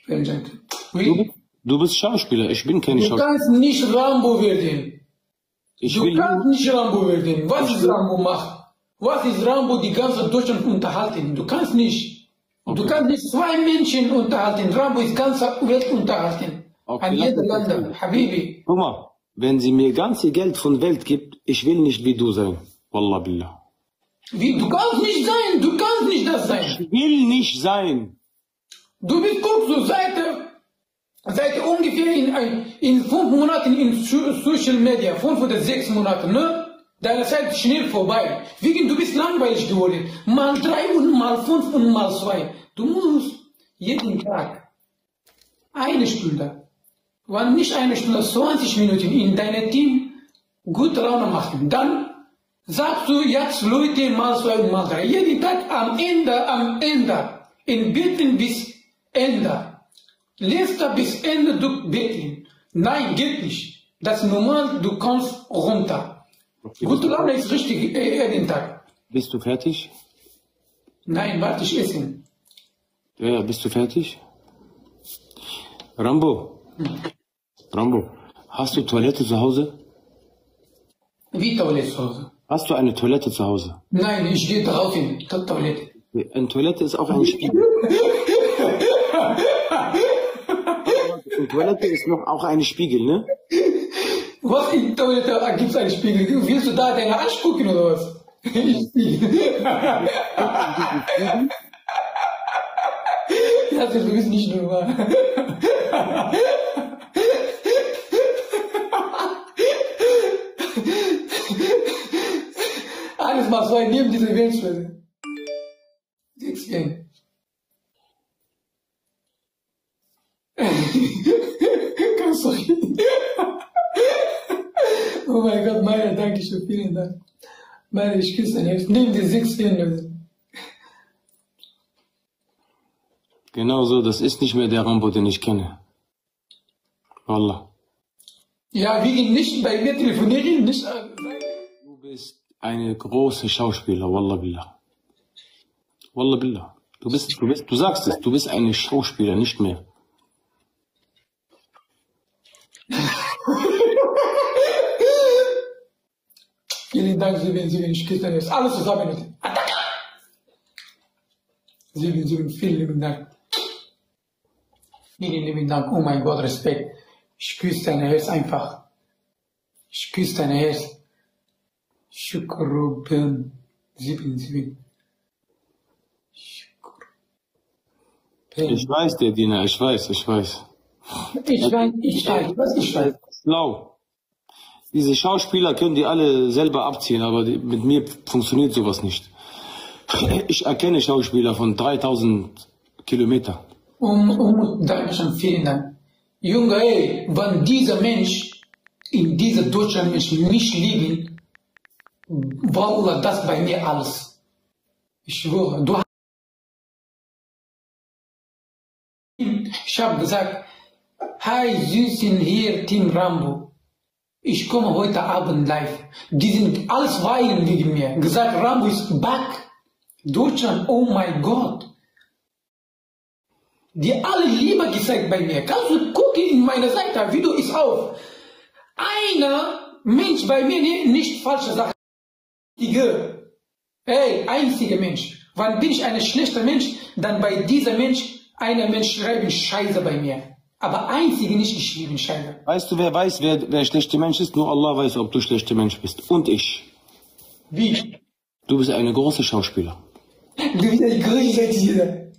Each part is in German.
Wie? Du bist Schauspieler, ich bin kein Du Schauspieler. kannst nicht Rambo werden. Ich Du will kannst nicht Rambo werden. Was ist Rambo macht? Was ist Rambo die ganze Deutschland unterhalten? Du kannst nicht. Du kannst nicht zwei Menschen unterhalten. Rambo ist ganze Welt unterhalten. An jedem Land. Habibi. Guck mal, wenn sie mir ganze Geld von Welt gibt, ich will nicht wie du sein. Wallah billah. Wie? Du kannst nicht sein. Du kannst nicht das sein. Ich will nicht sein. Du bist, guck, so seit ungefähr in 5 Monaten in Social Media, 5 oder 6 Monate, ne? Deine Zeit ist schnell vorbei. Wegen, du bist langweilig geworden. Mal 3 und mal 5 und mal 2. Du musst jeden Tag eine Stunde, wenn nicht eine Stunde, 20 Minuten in deinem Team gut Laune machen. Dann sagst du jetzt Leute mal 2 und mal 3. Jeden Tag am Ende, in Beten bis Ende. Letzter bis Ende du beten. Nein, geht nicht. Das ist normal, du kommst runter. Okay, Gute Laune ist richtig jeden Tag. Bist du fertig? Nein, warte, ich essen. Ja, bist du fertig? Rambo. Rambo, hast du Toilette zu Hause? Wie Toilette zu Hause? Hast du eine Toilette zu Hause? Nein, ich gehe draußen zur Toilette. Eine Toilette ist auch ein Spiegel. Eine Toilette ist noch auch ein Spiegel, ne? Was in der Toilette gibt es einen Spiegel? Willst du da deine Arsch gucken oder was? Ja, du bist nicht normal. Alles mal 2 neben diese Weltschwelle. 6 Yen. Ganz sorry. Oh mein Gott, meine, danke schön, vielen Dank. Meine, ich küsse dein Herz. Nimm die 6 Yen. Genau so, das ist nicht mehr der Rambo, den ich kenne. Wallah. Ja, wegen nicht bei mir telefonieren, nicht. Du bist eine große Schauspieler, Wallah billah. Wallah billah. Du sagst es, du bist eine Schauspieler, nicht mehr. Vielen Dank, 7, ich küsse dein Herz. Alles zusammen mit. 7, vielen lieben Dank. Vielen lieben Dank, oh mein Gott, Respekt. Ich küsse dein Herz einfach. Ich küsse dein Herz. Shukruben. 7. Ich weiß, der Diener, ich weiß. Ich weiß, was ich weiß. Schlau. Diese Schauspieler können die alle selber abziehen, aber mit mir funktioniert sowas nicht. Ich erkenne Schauspieler von 3000 Kilometern. Dankeschön, vielen Dank. Junge, ey, wenn dieser Mensch in dieser Deutschland mich lieben, Wallah, das bei mir alles. Ich schwöre, du hast. Ich habe gesagt, hi Süßen, hier Team Rambo. Ich komme heute Abend live. Die sind alles weinen wegen mir. Gesagt, Rambo ist back. Deutschland, oh mein Gott. Die alle Liebe gezeigt bei mir. Kannst du gucken in meiner Seite, Video ist auf. Einer Mensch bei mir nicht falsche Sache. Hey, einziger Mensch. Wann bin ich ein schlechter Mensch, dann bei dieser Mensch, einer Mensch schreibt Scheiße bei mir. Aber einzige nicht, ich liebe Scheiße. Weißt du, wer weiß, wer schlechter Mensch ist? Nur Allah weiß, ob du schlechter Mensch bist. Und ich. Wie? Du bist eine große Schauspieler. Du bist eine große Tiere.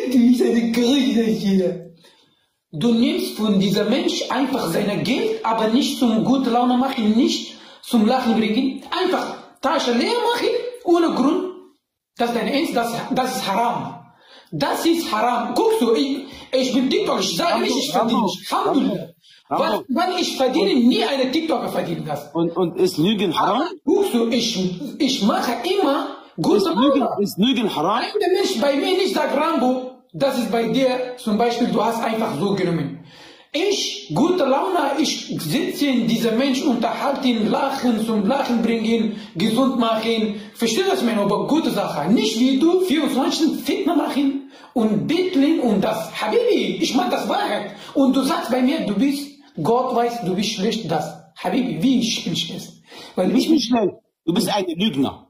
Du nimmst von diesem Mensch einfach sein Geld, aber nicht zum gute Laune machen, nicht zum Lachen bringen. Einfach Tasche leer machen, ohne Grund. Das ist dein Ernst, das ist Haram. Das ist Haram. Guckst du, ich bin TikTok, ich sage nicht, ich verdiene nicht. Alhamdulillah. Weil ich verdiene nie eine TikToker verdienen das. Und ist Lügen haram? Guckst du, ich mache immer gute Laune. Ist Lügen haram? Ein Mensch bei mir nicht sagt, Rambo, das ist bei dir, zum Beispiel, du hast einfach so genommen. Ich, gute Laune, ich sitze in dieser Mensch unterhalten, lachen, zum Lachen bringen, gesund machen. Verstehst du, was ich meine? Aber gute Sache. Nicht wie du 24 Fitner machen und betteln und das. Habibi, ich mag das Wahrheit. Und du sagst bei mir, du bist, Gott weiß, du bist schlecht, das. Habibi, wie ich bin schlecht. Weil Ich bin schlecht. Du bist ein Lügner.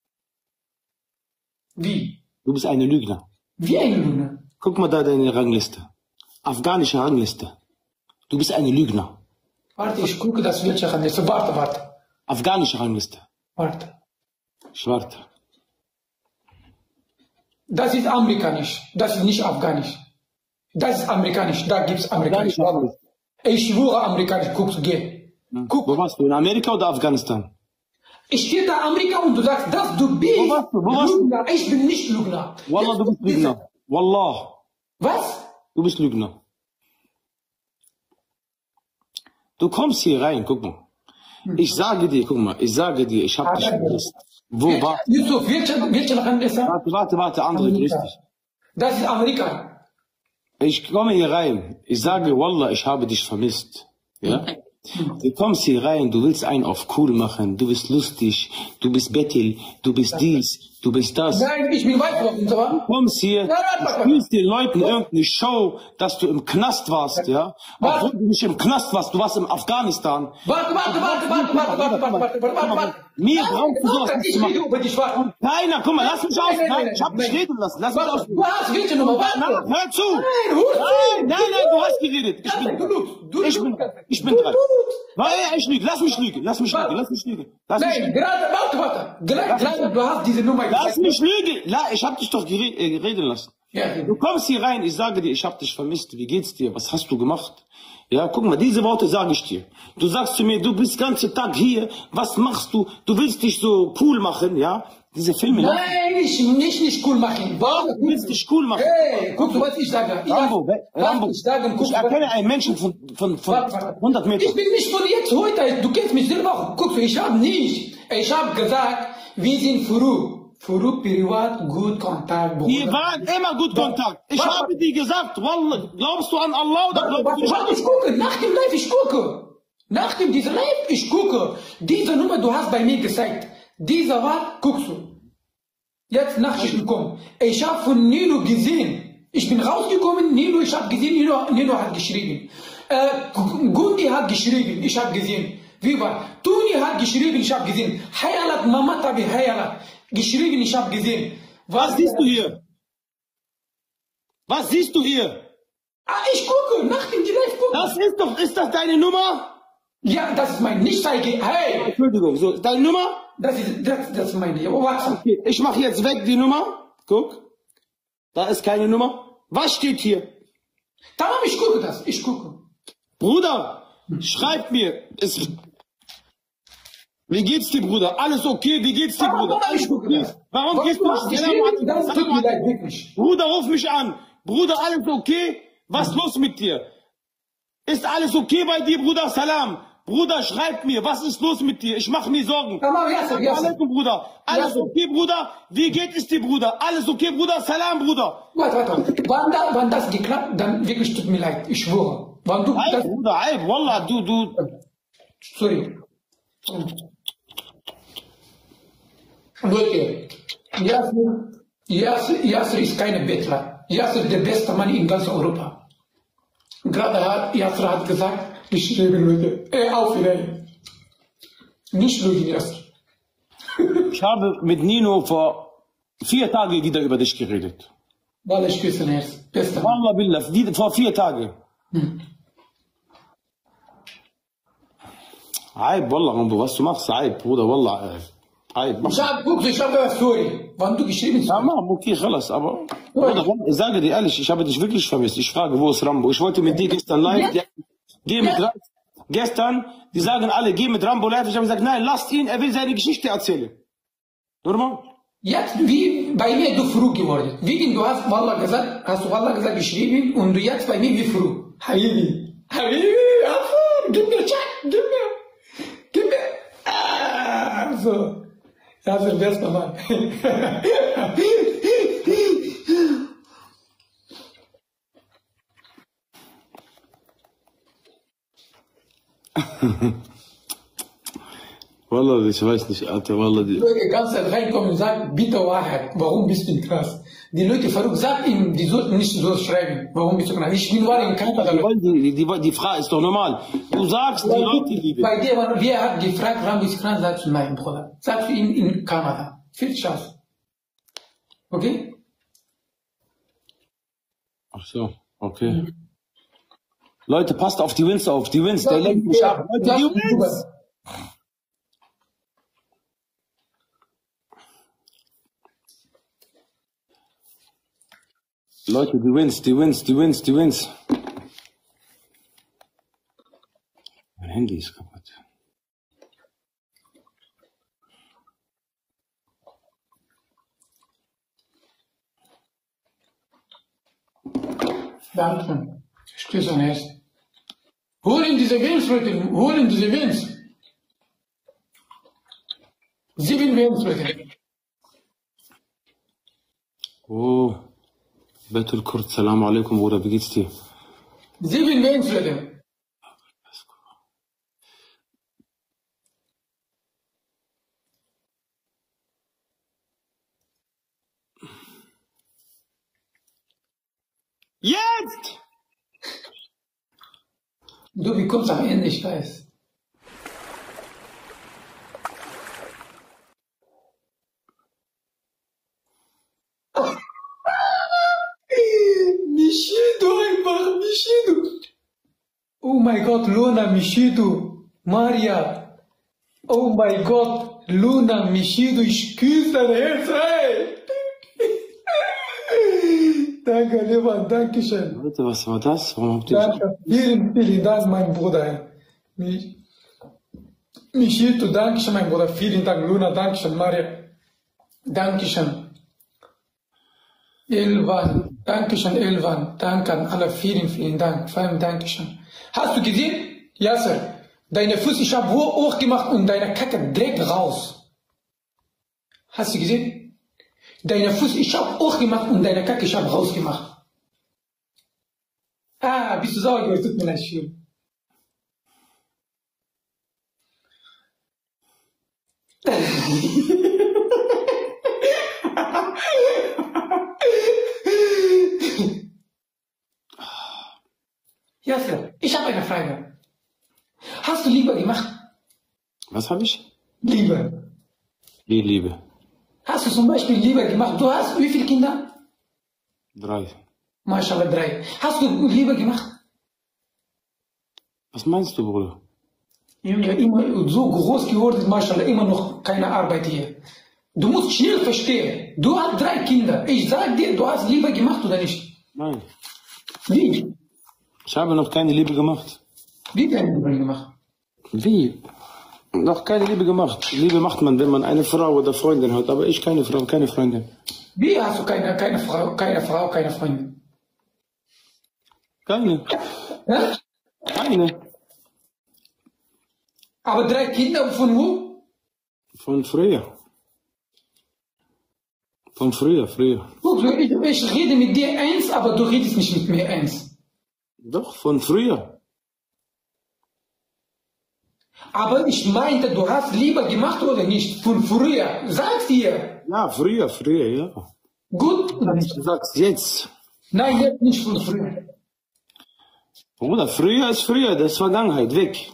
Wie? Du bist ein Lügner. Wie eine Lüge. Guck mal da deine Rangliste. Afghanische Rangliste. Du bist ein Lügner. Warte, ich gucke das welche Rangliste. Warte. Afghanische Rangliste. Warte. Ich warte. Das ist amerikanisch. Das ist nicht afghanisch. Das ist amerikanisch. Da gibt's amerikanisch. Afghanische Rangliste. Ich schwöre amerikanisch. Guck's, geh. Guck. Wo warst du? In Amerika oder Afghanistan? Ich stehe da Amerika und du sagst, dass du bist Wo warst du? Lügner. Ich bin nicht Lügner. Wallah, du bist Lügner. Wallah. Was? Du bist Lügner. Du kommst hier rein, guck mal. Ich sage dir, guck mal, ich hab dich vermisst. Wo war? Yusuf, welche Land ist er? Warte, andere grüß dich. Das ist Amerika. Ich komme hier rein. Ich sage, Wallah, ich habe dich vermisst. Ja? Du kommst hier rein, du willst einen auf cool machen, du bist lustig, du bist Bettel, du bist dies, du bist das. Nein, ich bin weit von so. Du kommst hier, du spielst den Leuten irgendeine Show, dass du im Knast warst, ja? Obwohl du nicht im Knast warst, du warst im Afghanistan. Warte. Mir brauchst du sowas nicht zu machen. Über die Schwarzen. Keiner, guck mal, lass mich aus. Nein, ich hab dich reden lassen. Lass mich aus. Du hast welche Nummer? Warte. Hör zu. Nein, Du hast geredet. Ich bin dran. Ich lüge. Lass mich lügen. Nein, warte. Gleich, du hast diese Nummer. Lass mich lügen. Ich hab dich doch reden lassen. Ja. Du kommst hier rein, ich sage dir, ich hab dich vermisst. Wie geht's dir? Was hast du gemacht? Ja, guck mal, diese Worte sage ich dir. Du sagst zu mir, du bist den ganzen Tag hier, was machst du? Du willst dich so cool machen, ja? Diese Filme. Nein, nicht cool machen. Warum willst du dich cool machen? Hey, guck, was ich sage. Rambo. Ich erkenne einen Menschen von 100 Metern. Ich bin nicht von jetzt heute, du kennst mich selber. Guck, ich habe gesagt, wir sind Furu privat gut Kontakt. Wir waren immer gut Kontakt. Ich habe dir gesagt, Wallah, glaubst du an Allah oder glaubst du nicht? Ich gucke, nach dem Live, ich gucke. Nach dem dieser Live, ich gucke. Diese Nummer, du hast bei mir gezeigt. Dieser war, guckst du. Jetzt Nachricht gekommen. Ich habe von Nilo gesehen. Ich bin rausgekommen, Nilo, ich habe gesehen, Nilo hat geschrieben. Gundi hat geschrieben, ich habe gesehen. Wie war? Tuni hat geschrieben, ich habe gesehen. Hayalat, Mama Tabi Hayalat. Geschrieben, ich habe gesehen. Was siehst du hier? Was siehst du hier? Ich gucke, nach dem Live gucke. Ist das deine Nummer? Ja, das ist mein Nicht-Zeige. Hey! Entschuldigung, so, deine Nummer? Das ist meine. WhatsApp. Okay, ich mache jetzt weg die Nummer. Guck. Da ist keine Nummer. Was steht hier? Tamam, ich gucke das. Ich gucke. Bruder, schreib mir. Wie geht's dir, Bruder? Alles okay? Wie geht's dir, Bruder? Ich gucke das. Warum gehst du nicht? Das tut mir leid, wirklich. Bruder, ruf mich an. Bruder, alles okay? Was ist los mit dir? Ist alles okay bei dir, Bruder? Salam. Bruder, schreib mir, was ist los mit dir? Ich mache mir Sorgen. Tamam, Yasser. Bruder. Alles okay, Bruder? Wie geht es dir, Bruder? Alles okay, Bruder? Salam, Bruder. Warte. Wann das geklappt, dann wirklich tut mir leid. Ich schwöre. Wann du das... Bruder, Wallah, du... Sorry. Leute, Yasser ist keine Bettler. Yasser ist der beste Mann in ganz Europa. Gerade hat Yasser gesagt, ich lebe, Leute. Auf Wiedersehen. Nicht lügen, Yasser. Ich habe mit Nino vor 4 Tagen wieder über dich geredet. Wallah, ich küsse Herz. Bester Mann. Wallah billah, vor 4 Tagen. Aib, Wallah, was du machst, Aib, Bruder, Wallah. Ich habe eine Story. Wann du geschrieben hast. Tamam, okay, خلاص, aber... Bruder, ich sage dir ehrlich, ich habe dich wirklich vermisst. Ich frage, wo ist Rambo? Ich wollte mit dir gestern live... Geh mit Rambo. Gestern, die sagen alle, geh mit Rambo live. Ich habe gesagt, nein, lasst ihn, er will seine Geschichte erzählen. Normal? Jetzt, wie bei mir du früh geworden. Wie du hast Wallah gesagt, geschrieben und du jetzt bei mir wie früh. Habibi, gib mir Chat, gib mir. So. Das ist der beste Mann. Wallah, ich weiß nicht, Alter, Wallah. Die Leute ganz reinkommen und sagen, bitte Wahrheit, warum bist du in Knast? Die Leute verrückt, sag ihm, die sollten nicht so schreiben, warum bist du in Knast? Ich bin wahr in Kanada. Die Frage ist doch normal. Du sagst, die Leute lieben. Bei dir, wer hat gefragt, warum bist du in Knast? Sagst du, nein, Bruder. Sagst du ihm in Kanada. Viel Spaß. Okay? Ach so, okay. Leute, passt auf die Wins auf, die Wins, der lenkt mich ab. Leute, die Wins! Leute, die Wins, die Wins, die Wins, die Wins. Mein Handy ist kaputt. Danke. Stöß an erst. Holen diese Wins, Leute, holen diese Wins. 7 Wins, Leute. Oh, Betul Kurt, Salam alaikum, Bruder, wie geht's dir? 7 Wins, Leute. Jetzt! Du bekommst am Ende, ich weiß. Mishido einfach, Mishido. Oh mein Gott, Luna, Mishido, Maria. Oh mein Gott, Luna, Mishido, ich küsse dein Herz, ey. Danke, lieber, danke schön. Leute, was war das? Warum habt ihr Danke, vielen, vielen Dank, mein Bruder. Michito, danke schön, mein Bruder. Vielen Dank, Luna, danke schön, Maria. Danke schön. Elvan, danke schön, Elvan. Danke an alle, vielen, vielen Dank. Vor allem danke schön. Hast du gesehen, Yasser, deine Füße, ich habe hoch gemacht und deine Kacke direkt raus. Hast du gesehen? Deine Fuß, ich hab auch gemacht und deine Kacke, ich hab rausgemacht. Ah, bist du sauer geworden? Tut mir leid, schön. Yasser, ich habe eine Frage. Hast du Liebe gemacht? Was habe ich? Liebe. Wie Liebe? Hast du zum Beispiel Liebe gemacht? Du hast wie viele Kinder? 3. Mashallah, 3. Hast du Liebe gemacht? Was meinst du, Bruder? Junge, immer so groß geworden, Mashallah, immer noch keine Arbeit hier. Du musst schnell verstehen. Du hast 3 Kinder. Ich sag dir, du hast Liebe gemacht oder nicht? Nein. Wie? Ich habe noch keine Liebe gemacht. Wie keine Liebe gemacht? Wie? Noch keine Liebe gemacht. Liebe macht man, wenn man eine Frau oder Freundin hat, aber ich keine Frau, keine Freundin. Wie hast du keine Frau, keine Freundin? Keine. Ja? Keine. Aber 3 Kinder von wo? Von früher. Von früher. Guck, ich rede mit dir eins, aber du redest nicht mit mir eins. Doch, von früher. Aber ich meinte, du hast Liebe gemacht oder nicht? Von früher. Sag's dir. Ja, früher, ja. Gut. Du sagst jetzt. Nein, jetzt nicht von früher. Bruder, früher ist früher, das ist Vergangenheit, weg.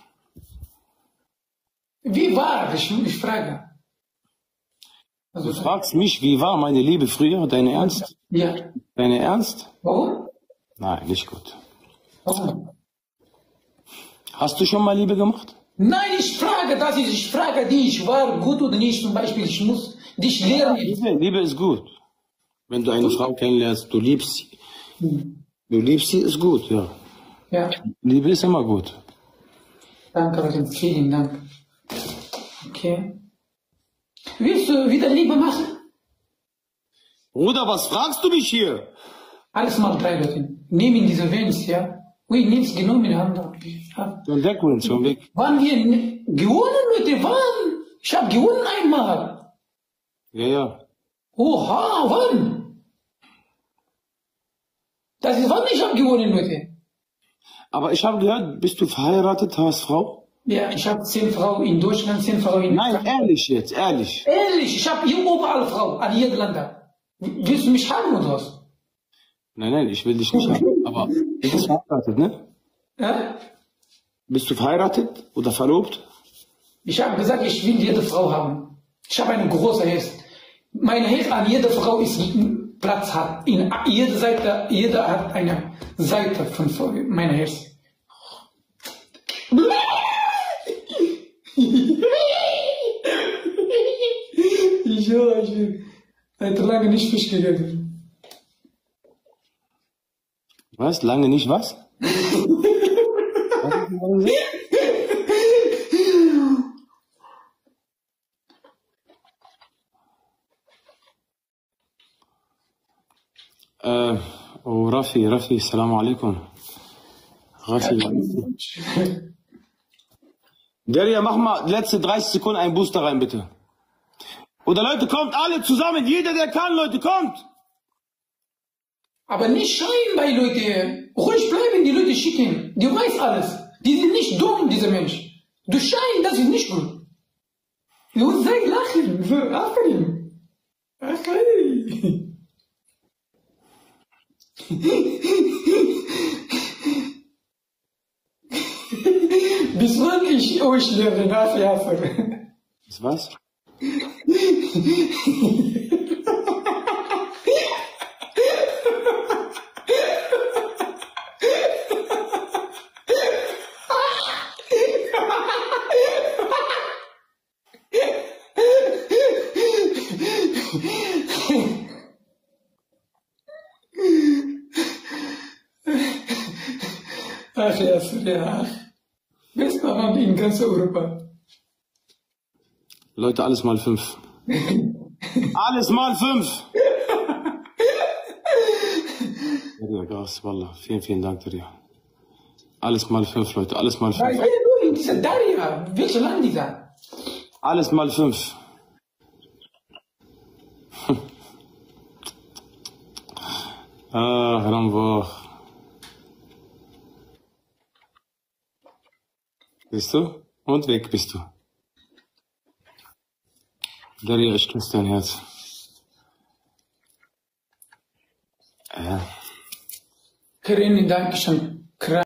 Wie war? Ich frage. Also, Du fragst mich, wie war meine Liebe früher? Deine Ernst? ja. Deine Ernst? Warum? Nein, nicht gut. Warum? Hast du schon mal Liebe gemacht? Nein, ich frage dich, war gut oder nicht? Zum Beispiel, ich muss dich lernen. Liebe ist gut. Wenn du eine Frau kennenlernst, du liebst sie. Du liebst sie, ist gut, ja. Ja. Liebe ist immer gut. Danke, Leute, vielen Dank. Okay. Willst du wieder Liebe machen? Bruder, was fragst du mich hier? Alles mal 3, Leute. Nehmen diese Wins, ja? Ui, nimm's genommen haben. Schon weg, Wins, schon weg. Wann wir gewonnen, Leute, wann? Ich hab gewonnen einmal. Ja. Oha, wann? Das ist wann ich hab gewonnen, Leute. Aber ich habe gehört, bist du verheiratet, hast Frau? Ja, ich habe 10 Frauen in Deutschland, 10 Frauen in... Nein, ehrlich jetzt, ehrlich. Ehrlich, ich habe hier überall Frauen, an jedem Land. Willst du mich haben oder was? Nein, ich will dich nicht haben. Aber du bist verheiratet, ne? Ja? Bist du verheiratet oder verlobt? Ich habe gesagt, ich will jede Frau haben. Ich habe eine große Herz. Meine Herz an jeder Frau ist Platz hat. In jeder Seite, jeder hat eine Seite von meinem Herz. Ich hätte lange nicht Fisch gegessen. Was? Lange nicht was? Oh, Rafi, Salam alaikum. Rafi. Deria, mach mal letzte 30 Sekunden einen Booster rein, bitte. Oder Leute, kommt alle zusammen, jeder der kann, Leute, kommt! Aber nicht schreien bei Leute. Ruhig bleiben, die Leute schicken. Die weiß alles. Die sind nicht dumm, diese Menschen. Du schreien, das ist nicht gut. Du sagst lachen. So, Achim. Bis wann ich euch lehre, nachjagen? Bis was? Ach ja, ach. Bester Land in ganz Europa. Leute, alles mal 5. Alles mal 5! Deria, Gas, Wallah. Vielen Dank, Deria. Alles mal 5, Leute, alles mal 5. Weil du in dieser Daria, welches Land dieser? Alles mal 5. Rambo. Siehst du? Und weg bist du. Deria, ich küsse dein Herz. Karin, danke schön.